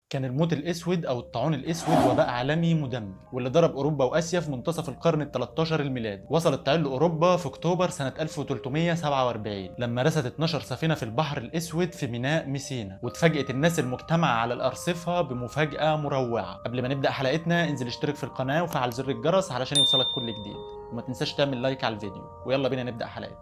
كان الموت الأسود أو الطاعون الأسود وباء عالمي مدمر واللي ضرب أوروبا وآسيا في منتصف القرن ال 13 الميلادي. وصل الطاعون لأوروبا في أكتوبر سنة 1347 لما رست 12 سفينة في البحر الأسود في ميناء ميسينا، واتفاجئت الناس المجتمعة على الأرصفة بمفاجأة مروعة. قبل ما نبدأ حلقتنا انزل اشترك في القناة وفعل زر الجرس علشان يوصلك كل جديد، وما تنساش تعمل لايك على الفيديو. ويلا بينا نبدأ حلقتنا.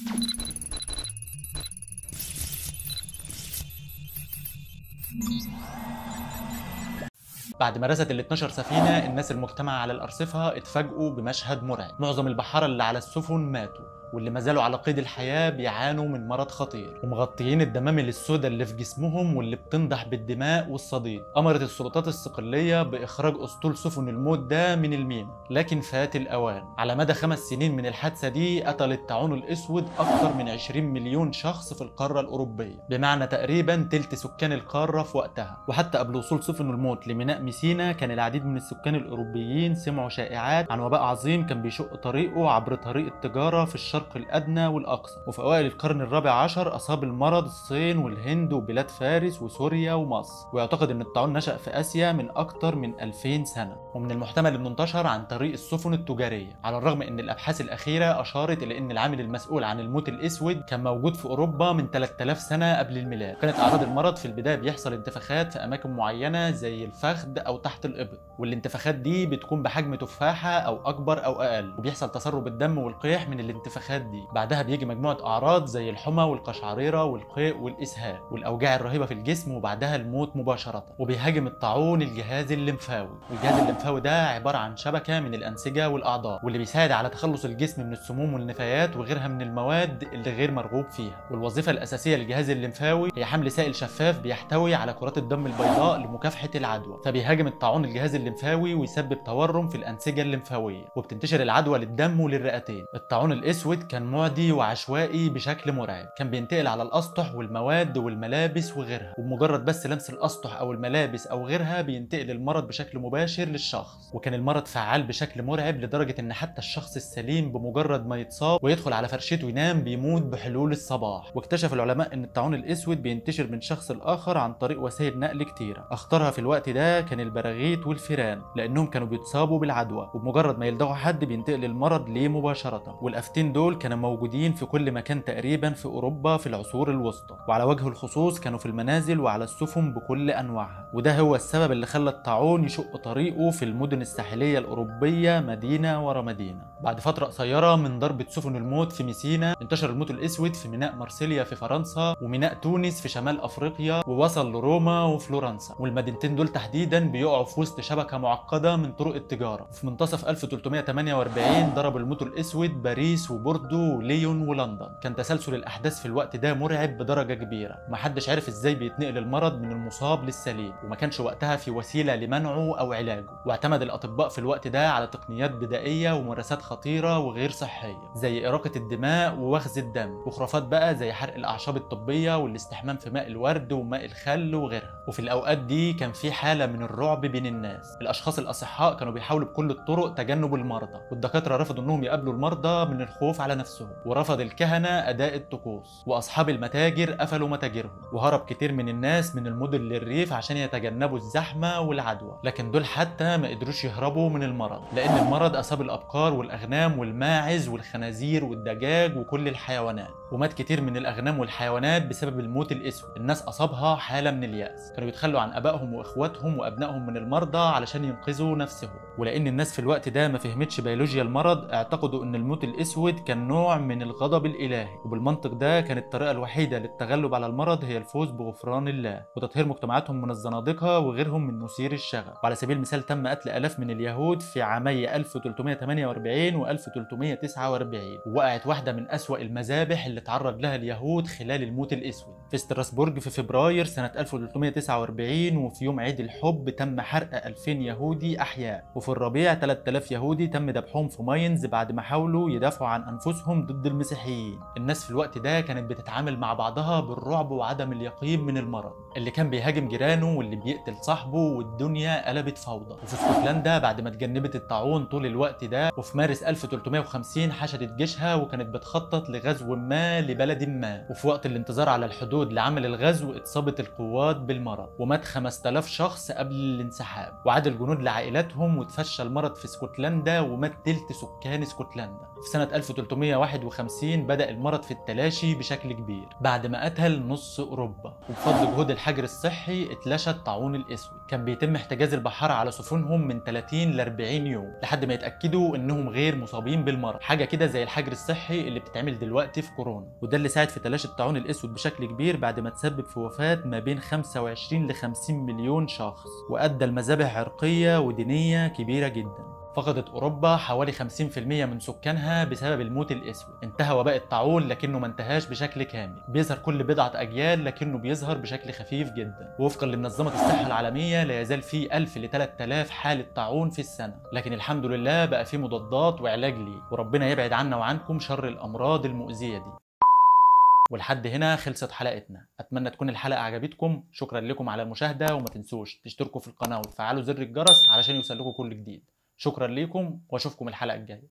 بعد ما رست ال 12 سفينة، الناس المجتمعة على الأرصفة اتفاجئوا بمشهد مرعب. معظم البحارة اللي على السفن ماتوا، واللي ما زالوا على قيد الحياة بيعانوا من مرض خطير ومغطيين الدمامل السوداء اللي في جسمهم واللي بتنضح بالدماء والصديد. أمرت السلطات الصقلية بإخراج أسطول سفن الموت ده من الميناء، لكن فات الأوان. على مدى 5 سنين من الحادثة دي قتل الطاعون الأسود أكثر من 20 مليون شخص في القارة الأوروبية، بمعنى تقريبا تلت سكان القارة في وقتها. وحتى قبل وصول سفن الموت لميناء ميسينا كان العديد من السكان الأوروبيين سمعوا شائعات عن وباء عظيم كان بيشق طريقه عبر طريق التجارة في الشرق الأدنى والأقصى. وفي أوائل القرن الرابع عشر أصاب المرض الصين والهند وبلاد فارس وسوريا ومصر. ويعتقد أن الطاعون نشأ في آسيا من أكثر من 2000 سنة، ومن المحتمل أنه انتشر عن طريق السفن التجارية، على الرغم أن الأبحاث الأخيرة أشارت إلى أن العامل المسؤول عن الموت الأسود كان موجود في أوروبا من 3000 سنة قبل الميلاد. كانت أعراض المرض في البداية بيحصل انتفاخات في أماكن معينة زي الفخذ أو تحت الإبط، والانتفاخات دي بتكون بحجم تفاحة أو أكبر أو أقل، وبيحصل تسرب الدم والقيح من الانتفاخات دي. بعدها بيجي مجموعة أعراض زي الحمى والقشعريرة والقيء والإسهال والأوجاع الرهيبة في الجسم، وبعدها الموت مباشرة. وبيهاجم الطاعون الجهاز الليمفاوي، والجهاز الليمفاوي ده عبارة عن شبكة من الأنسجة والأعضاء، واللي بيساعد على تخلص الجسم من السموم والنفايات وغيرها من المواد اللي غير مرغوب فيها. والوظيفة الأساسية للجهاز الليمفاوي هي حمل سائل شفاف بيحتوي على كرات الدم البيضاء لمكافحة العدوى. فبيهاجم الطاعون الجهاز الليمفاوي ويسبب تورم في الأنسجة الليمفاوية، وبتنتشر العدوى للدم وللرئتين. الطاعون الأسود كان معدي وعشوائي بشكل مرعب، كان بينتقل على الأسطح والمواد والملابس وغيرها، وبمجرد بس لمس الأسطح أو الملابس أو غيرها بينتقل المرض بشكل مباشر للشخص. وكان المرض فعال بشكل مرعب لدرجة إن حتى الشخص السليم بمجرد ما يتصاب ويدخل على فرشته وينام بيموت بحلول الصباح. واكتشف العلماء إن الطاعون الأسود بينتشر من شخص لآخر عن طريق وسائل نقل كتيرة، أخطرها في الوقت ده كان البراغيث والفيران، لأنهم كانوا بيتصابوا بالعدوى وبمجرد ما يلدغوا حد بينتقل المرض ليه مباشرة. والآفتين دول كانوا موجودين في كل مكان تقريبا في أوروبا في العصور الوسطى، وعلى وجه الخصوص كانوا في المنازل وعلى السفن بكل أنواعها. وده هو السبب اللي خلى الطاعون يشق طريقه في المدن الساحلية الأوروبية مدينة ورا مدينة. بعد فترة قصيرة من ضربة سفن الموت في ميسينا، انتشر الموت الأسود في ميناء مارسيليا في فرنسا وميناء تونس في شمال أفريقيا، ووصل لروما وفلورنسا. والمدينتين دول تحديدا بيقعوا في وسط شبكة معقدة من طرق التجارة. في منتصف 1348 ضرب الموت الأسود باريس وبوردو وليون ولندن. كان تسلسل الأحداث في الوقت ده مرعب بدرجة كبيرة، ومحدش عارف ازاي بيتنقل المرض من المصاب للسليم، وما كانش وقتها في وسيلة لمنعه أو علاجه. واعتمد الأطباء في الوقت ده على تقنيات بدائية وممارسات خطيرة وغير صحية زي إراقة الدماء ووخز الدم، وخرافات بقى زي حرق الأعشاب الطبية والاستحمام في ماء الورد وماء الخل وغيرها. وفي الأوقات دي كان في حالة من الرعب بين الناس. الأشخاص الأصحاء كانوا بيحاولوا بكل الطرق تجنب المرضى، والدكاترة رفضوا إنهم يقابلوا المرضى من الخوف على نفسهم، ورفض الكهنة أداء الطقوس، وأصحاب المتاجر قفلوا متاجرهم، وهرب كتير من الناس من المدن للريف عشان يتجنبوا الزحمة والعدوى. لكن دول حتى ما قدروش يهربوا من المرض، لأن المرض أصاب الأبقار والأغنام والماعز والخنازير والدجاج وكل الحيوانات. ومات كتير من الأغنام والحيوانات بسبب الموت الأسود. الناس أصابها حالة من اليأس، كانوا يتخلوا عن أبائهم وإخواتهم وأبنائهم من المرضى علشان ينقذوا نفسهم. ولأن الناس في الوقت ده ما فهمتش بيولوجيا المرض، اعتقدوا أن الموت الأسود كان نوع من الغضب الإلهي، وبالمنطق ده كانت الطريقة الوحيدة للتغلب على المرض هي الفوز بغفران الله وتطهير مجتمعاتهم من الزنادقة وغيرهم من مثير الشغب. وعلى سبيل المثال تم قتل آلاف من اليهود في عامي 1348 و 1349، ووقعت واحدة من أسوأ المذابح اللي تعرض لها اليهود خلال الموت الأسود في ستراسبورج في فبراير سنة 1349. وفي يوم عيد الحب تم حرق 2000 يهودي أحياء، وفي الربيع 3000 يهودي تم ذبحهم في ماينز بعد ما حاولوا يدافعوا عن أنفسهم ضد المسيحيين. الناس في الوقت ده كانت بتتعامل مع بعضها بالرعب وعدم اليقين من المرض اللي كان بيهاجم جيرانه واللي بيقتل صاحبه، والدنيا قلبت فوضى. وفي اسكتلندا بعد ما اتجنبت الطاعون طول الوقت ده، وفي مارس 1350 حشدت جيشها وكانت بتخطط لغزو ما ما لبلد ما، وفي وقت الانتظار على الحدود لعمل الغزو اتصابت القوات بالمرض ومات 5000 شخص قبل الانسحاب، وعاد الجنود لعائلاتهم وتفشى المرض في اسكتلندا ومات تلت سكان اسكتلندا. في سنة 1351 بدأ المرض في التلاشي بشكل كبير بعد ما قتل نص أوروبا، وبفضل جهود الحجر الصحي اتلاشى الطاعون الأسود. كان بيتم احتجاز البحارة على سفنهم من 30 ل 40 يوم لحد ما يتأكدوا إنهم غير مصابين بالمرض، حاجة كده زي الحجر الصحي اللي بتتعمل دلوقتي في كورونا. وده اللي ساعد في تلاشي الطاعون الأسود بشكل كبير بعد ما تسبب في وفاة ما بين 25 ل 50 مليون شخص، وأدى لمذابح عرقية ودينية كبيرة جدا. فقدت أوروبا حوالي 50% من سكانها بسبب الموت الأسود. انتهى وباء الطاعون لكنه ما انتهاش بشكل كامل، بيظهر كل بضعة أجيال لكنه بيظهر بشكل خفيف جدا. ووفقا لمنظمة الصحة العالمية لا يزال في 1000 ل 3000 حالة طاعون في السنة، لكن الحمد لله بقى في مضادات وعلاج ليه، وربنا يبعد عنا وعنكم شر الأمراض المؤذية دي. ولحد هنا خلصت حلقتنا، اتمنى تكون الحلقه عجبتكم. شكرا لكم على المشاهده، وما تنسوش تشتركوا في القناه وتفعلوا زر الجرس علشان يوصلكوا كل جديد. شكرا لكم واشوفكم الحلقه الجايه.